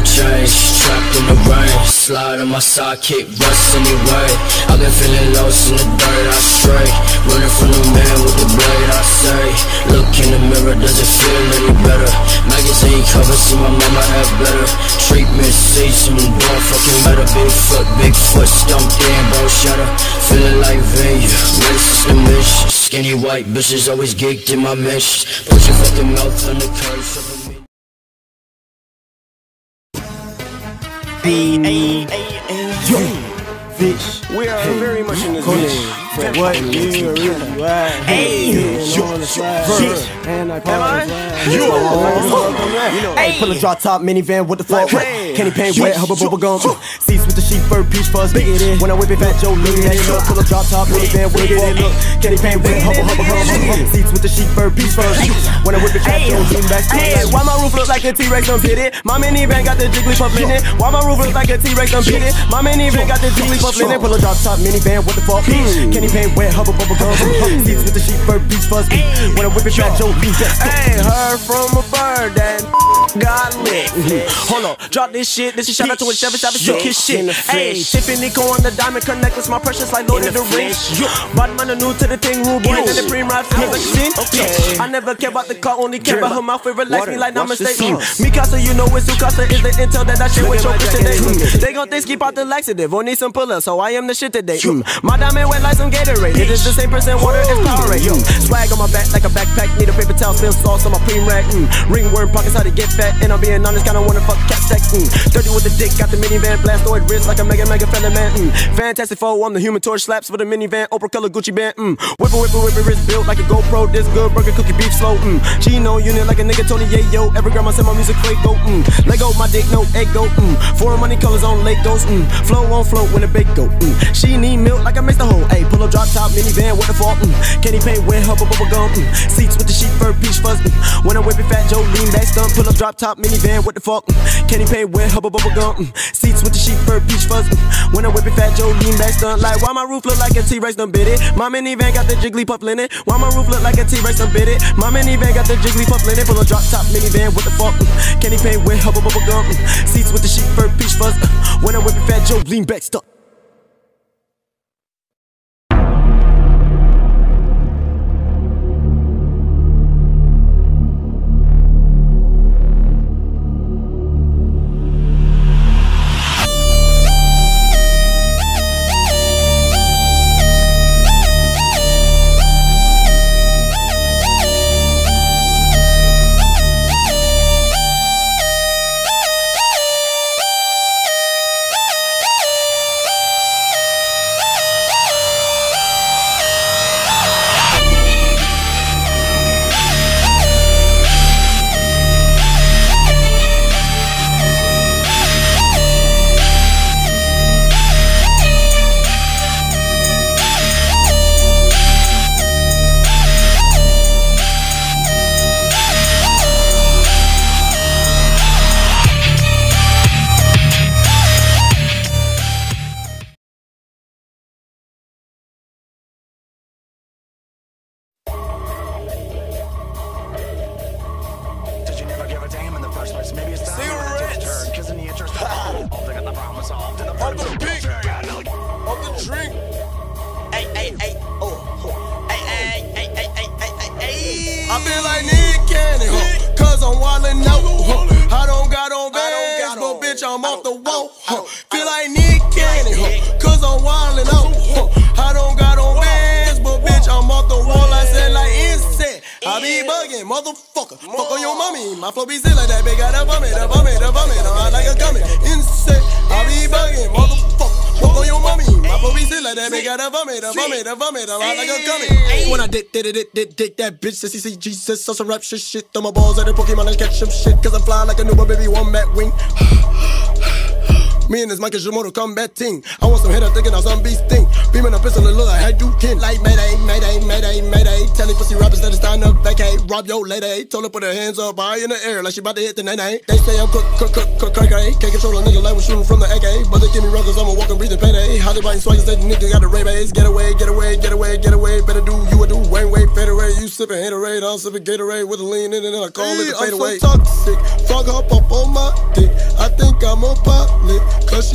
change, trapped in the rain. Slide on my sidekick, rust anyway. I've been feeling lost in the dirt, I stray. Running from the man with the blade, I say. Look in the mirror, does it feel any better? Magazine cover, see my mama have better. Treatment, see some bone fucking better. Bigfoot, stumped in, bone shutter. Feeling like venue, racist and mission. Skinny white bitches always geeked in my mission. Put your fucking mouth on the curve, shoving me. Yo, bitch, we are very much in this bitch. What you really right? Hey, on the slide, and I hey, pull a drop top minivan with the fuck. Candy paint wet, hubba bubble gum. Seats with the sheep fur, peach fuzz. When I whip it, Fat Joe, lean that up. Pull a drop top minivan with the fuck. Candy paint wet, hubba gum. Seats with the sheep fur, peach fuzz. When I whip it, Fat Joe, lean back. Why my roof look like a T-Rex? I'm pitted. My minivan got the Jigglypuff in it. Why my roof look like a T-Rex? I'm pitted. My minivan got the Jigglypuff in it. Pull a drop top minivan, what the fuck? Candy paint wet, hubba bubble gum. Seats with the sheep fur, peach fuzz. When I whip it, Fat Joe, lean back. Hey, heard from a bird that got lit. Hold on, drop this shit. This is shout out to a 7-7 took his shit. Hey, Tiffany Co on the diamond connectors. My precious like Lord of the Rings. Bad man new to the thing, rude boy. And the cream ride feels like a scene. I never care about the car, only care about her mouth. It relax me like namaste. Mikasa, you know it's Sukasa is the intel that I share with your bitch today. They gon' think keep out the laxative or need some pull-ups, so I am the shit today. My diamond wet like some Gatorade. It is the same percent water as Powerade. Swag on my back like a backpack. Need a paper towel, spill sauce on my cream rack. Ringworm pockets, how to get fat. And I'm being honest, kinda wanna fuck cat stack. Dirty with the dick, got the minivan, blastoid wrist like a mega fella man. Fantastic foe, I'm the Human Torch, slaps for the minivan, Oprah color Gucci band. Whipper, wrist built like a GoPro, this good burger cookie beef slow. Chino unit like a nigga Tony Yayo. Every grandma said my music fake go. Lego, my dick, no egg go. Foreign money colors on lake goes. Flow on float when the bake go. She need milk like I mixed the whole. Ayy, pull up drop top minivan, what the fuck? Candy paint wet, hubba bubble gum. Seats with the sheep fur, peach fuzz. When I whip it, Fat Joe, lean back stunt. Pull up drop top minivan, what the fuck? Candy paint wet, hubba bubble gum. Seats with the sheep fur, peach fuzz. When I whip it, Fat Joe, lean back stunt. Like why my roof look like a T-Rex done bit it? My minivan got the Jigglypuff linen. Why my roof look like a T-Rex done bit it? My minivan got the Jigglypuff linen. Pull a drop top minivan, what the fuck? Candy paint wet, hubba bubble gum. Seats with the sheep fur, peach fuzz. When I whip it, Fat Joe, lean back stunt. I feel like Nick Cannon, cause I'm wildin' out. I don't got on bands, but bitch, I'm off the wall. Feel like Nick Cannon, cause I'm wildin' out. I don't got on bands, but bitch, I'm off the wall. I said like insect, I be bugging, motherfucker. Fuck on your mommy, my flow be sick like that, bitch, got the vomit, I'm hot like a gummy. Insect, I be bugging, motherfucker. Fuck on your mommy, my flow be sick like that, bitch, got the vomit, I'm hot like a gummy. When I dick that bitch, says he see Jesus, so some rap shit, throw my balls at the Pokemon and catch some shit, cause I'm fly like a newborn baby, one bat wing. Me and this Mike is your Mortal Kombat team. I want some hitter thinking I'm some beast thing. Beaming a pistol and look like I do kin. Like Mayday. Telling pussy rappers that it's time to vacate. Rob your lady. Told her put her hands up high in the air like she about to hit the nay-nay. They say I'm crack-a. Can't control a nigga like we're shooting from the AK. But they give me runs cause I'm a walking, breathing payday. How they biting swagger, say the nigga got the ray-bays. Get away. Better do you would do way, fade away. You sipping Haterade, I'm sipping Gatorade with a lean in it and I call it the fade away. I'm so toxic, frog hop up on my dick. I think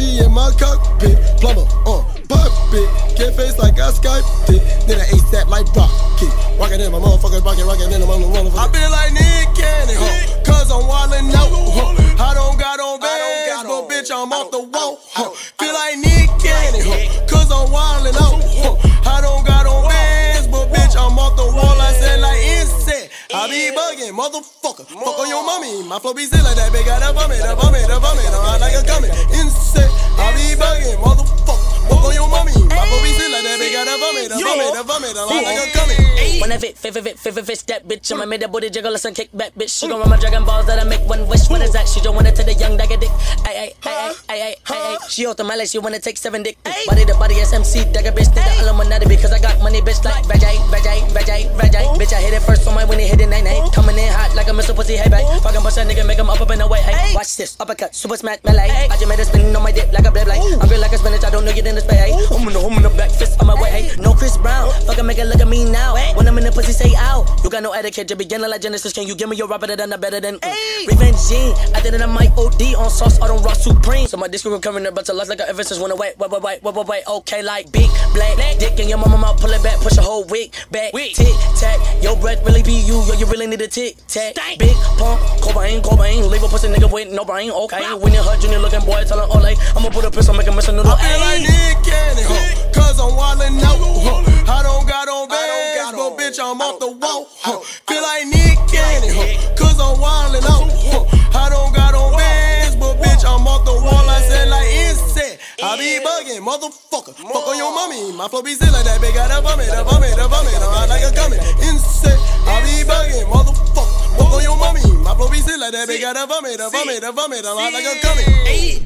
She in my cockpit, plumber, puppet. Get face like I Skyped it. Then I ASAP like rocket. Rockin' in my motherfucker's pocket, rockin' in my motherfucker. I feel like Nick Cannon, cause I'm wildin' out. I don't got on bands, but bitch, I'm off the wall. Feel like Nick Cannon, cause I'm wildin' out. I don't got on bands, but bitch, I'm off the wall. I said like insect. I be bugging, motherfucker. Fuck on your mommy. My flow be still like that, bitch. Got a vomit. I'm like a gummy. Insect. I be bugging, motherfucker. Fuck on your mommy. My flow be still like that, bitch. Got a vomit. I'm like a gummy. When I fit that bitch, I'ma make that booty jiggle, listen, kick back, bitch. She gon' run my Dragon Balls that I make one wish. What is that? She don't want it to the young, like a dick. Ay. She out the mallet, she wanna take 7 dick. Body to body, SMC, dagger bitch. Nigga, Illuminati because I got money, bitch. Like Vajay. Bitch, I hit it first on my when it hit it, night. Coming in hot like a Mr. Pussy, hey, babe. Fucking bust that nigga, make him up in the way, hey. Watch this, uppercut, super smack, melee. I just made a spin on my dip like a blade, I feel like a spinach, I don't know you in the spray, hey. I'm in the back, fist on my way, hey. No Chris Brown, fucking make it look at me now. When I'm in the pussy, say ow. You got no etiquette, you beginner like Genesis. Can you give me your rapper that I'm better than Revenge Gene? I did it on my OD on sauce, I don't rock supreme. So my disc will come in there, but to life like a ever since when I wait. Okay, like big black dick in your mama mouth, pull it back, push a whole wig back. Tic tac, your breath really be you, yo, you really need a tic tac. Big pump, Cobain, leave a pussy nigga with no brain. Okay, when you're her junior looking boy, tell her all like I'ma put a pistol, make a mess of noodle. I feel like Nick Cannon, cause I'm wildin' out. I don't got on bands, but bitch, I'm off the wall. Feel like Nick Cannon, cause I'm wildin' out. I don't got on bands, but bitch, I'm off the wall. I said like insect. I be bugging, motherfucker. Fuck on your mommy. My flow be still like that, bitch. Got a vomit. I'm like a gummy. Insect. I be bugging, motherfucker. Fuck on your mommy. My flow be still like that, bitch. Got a vomit. I'm like a gummy.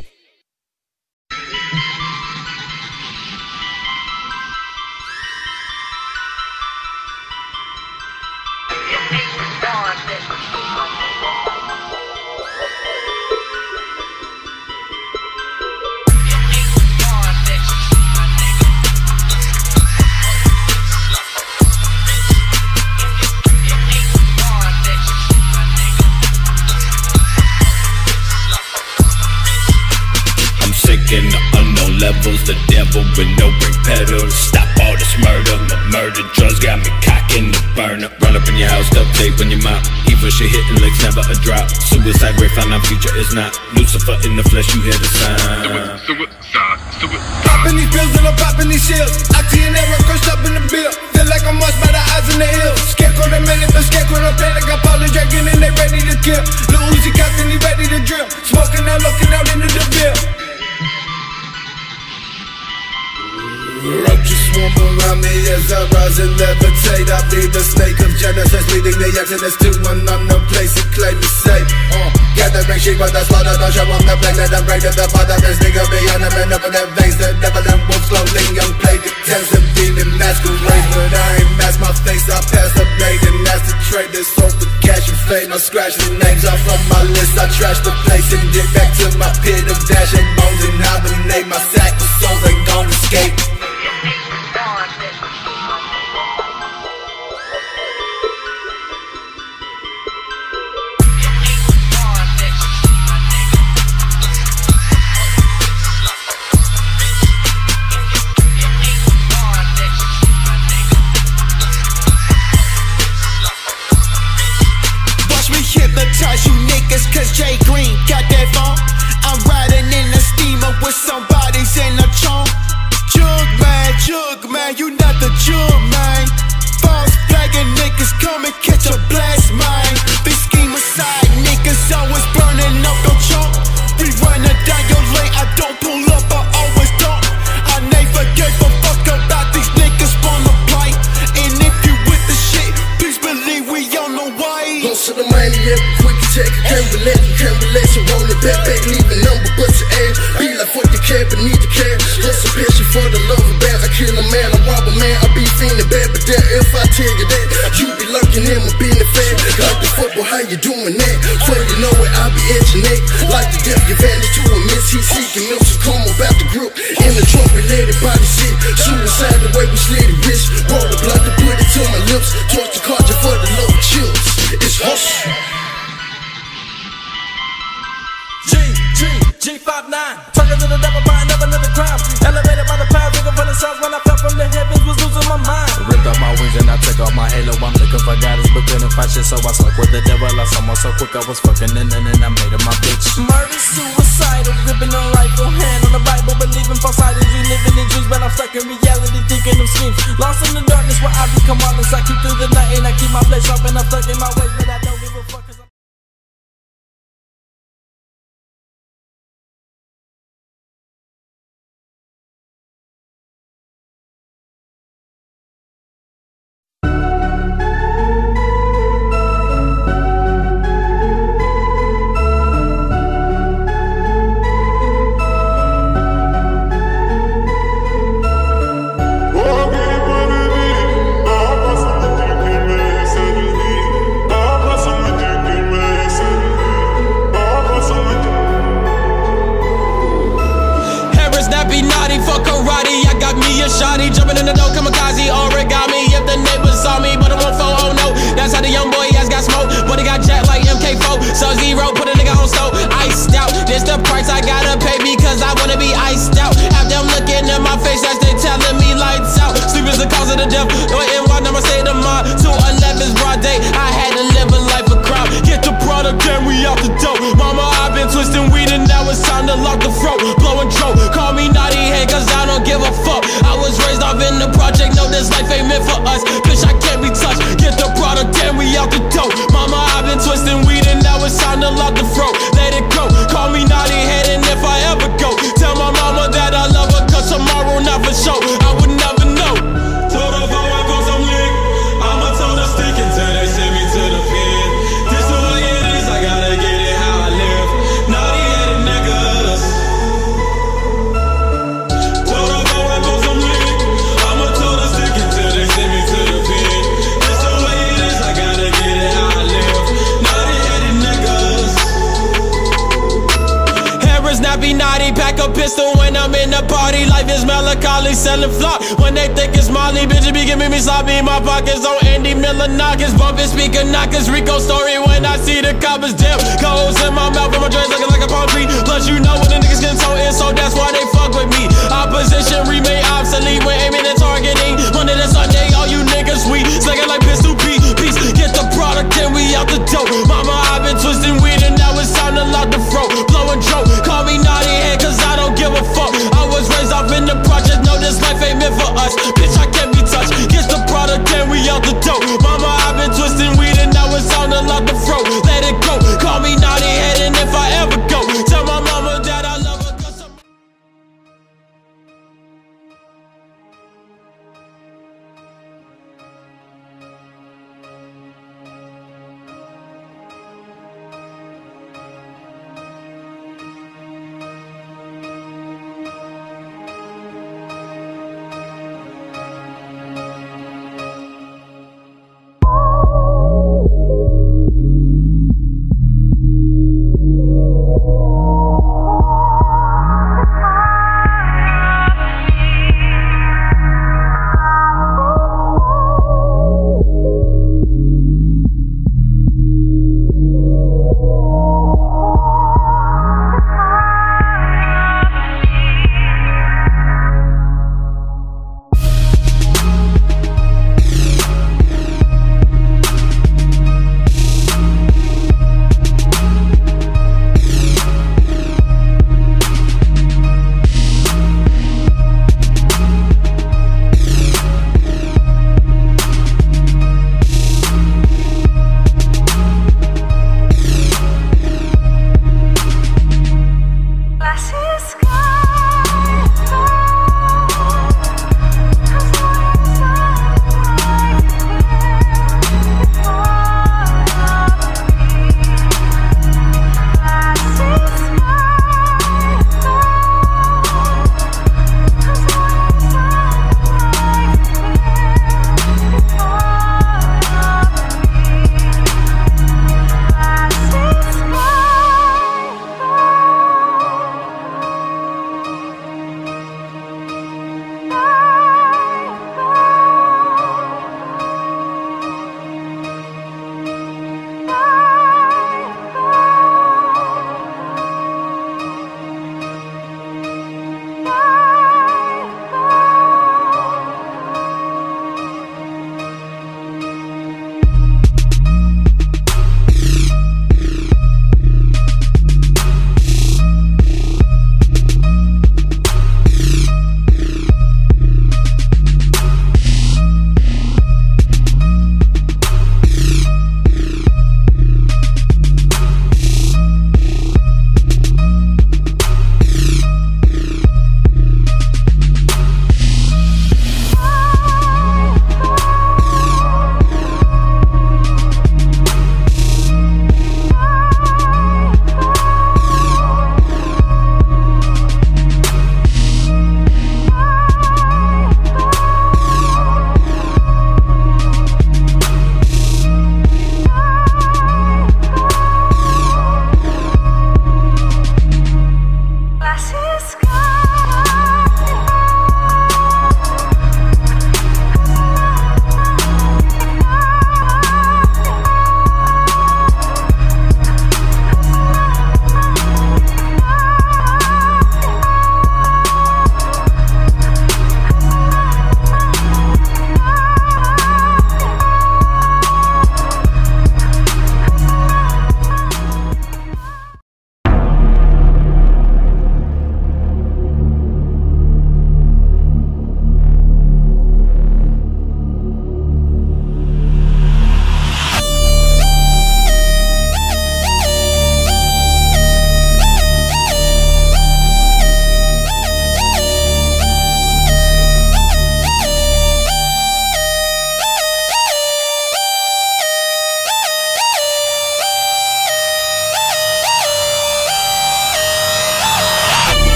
In the unknown levels, the devil with no brake pedals. Stop all this murder, my murder drugs got me cocking the burner. Run up in your house, duct tape in your mouth. Evil shit hitting legs, never a drop. Suicide rate found out future is not. Lucifer in the flesh, you hear the sound. Suicide. Popping these pills and I'm popping these shields. Oxy and arrow crushed up in the bill. Feel like I'm lost by the eyes in the hills. Scarecrow the minute, the scarecrow the play like a Polly Dragon and they ready to kill. Lil Uzi cocked and he ready to drill. Smoking out, looking out into the bill. Roaches swarm around me as I rise and levitate. I be the snake of Genesis, leading the Exodus to an unknown place and claim to say gather bring sheep but the slaughter. Don't show them the blade, let them break to the father. This nigga beyond them and up in their veins. The devil and wolf slowly young play the tens of demon masquerade. But I ain't mask my face, I pass the blade and that's the trade. This hope for cash and fame. I scratch the names off from my list. I trash the place and get back to my pit of dashing bones and hibernate. My sack of souls ain't gon' escape. Hypnotize you niggas cause Jay Green got that phone. I'm riding in a steamer with some bodies in a trunk. Jug man, you not the jug man. False flagging niggas come and catch a blast mine. These schemers side niggas always burning up your trunk. We running down your lane, I don't pull up, I always don't. I never gave a fuck about these niggas from the plight. And if you with the shit, please believe we on the way. Close to the money, every quick check. Can't relate, so roll it back, leave a number, but your ass. Be like, fuck the cab, but need the cash. Just a passion for the love of bands. I kill a man, I rob a man, I be feeling bad. But then if I tell you that, you be lurking in my business fan. Like the football, how you doing that? Before you know it, I be at your neck. Like the devil, you vanish to a miss. He seeking milk, so come about the group. In the trunk, related body shit. Suicide, the way we slid the wrist. Roll the blood to put it to my lips. Torch the cartridge for the low chills. It's hustle. G59, turn to the devil. sounds when I fell from the heavens, was losing my mind. Ripped off my wings and I took off my halo. I'm looking for guidance, but couldn't find shit, so I spoke with the devil. I saw so quick I was fucking and then I made her my bitch. Murder, suicidal, gripping a rifle, hand on the Bible, believing false idols. We living in dreams, but I'm stuck in reality, thinking of schemes. Lost in the darkness where I become honest. I keep through the night and I keep my place sharp, and I'm stuck in my ways, but I don't give a fuck. Shawty jumping in the dough, kamikaze, origami. If the neighbors saw me, but I won't fall, oh no. That's how the young boy has got smoke, but he got jacked like MK4. Sub-Zero, put a nigga on stove, iced out. This the price I gotta pay because I wanna be iced out. Have them looking in my face as they telling me lights out. Sleep is the cause of the death, no NY, never say the mind. 211's broad day, I had to live a life of crime. Get the product and we out the dope. Mama, I've been twisting weed and now it's time to lock the throat. Blowing throat, call me naughty head cause I don't give a fuck. I was raised off in the project, know this life ain't meant for us. Bitch, I can't be touched, get the product and we out the dope. Mama, I've been twisting weed and now it's time to lock the throat. Let it go, call me naughty head and if I ever go, tell my mama that I love her cause tomorrow not for sure. I would never know. Told her before I go some lick, I'ma told her stick until they send me to the pen. This the way it is, I gotta get it how I live. Naughty headed niggas. Told her before I go some lick, I'ma told her stick until they send me to the pen. This the way it is, I gotta get it how I live. Naughty headed niggas. Harris not be naughty, pack a pistol when I'm in the party. Life is melancholy, selling flock when they think it's Molly. Bitch, be giving me sloppy, my pockets on Andy Miller knockers. Bumping speaker knockers, Rico story when I see the coppers. Damn, coals in my mouth and my dreads looking like a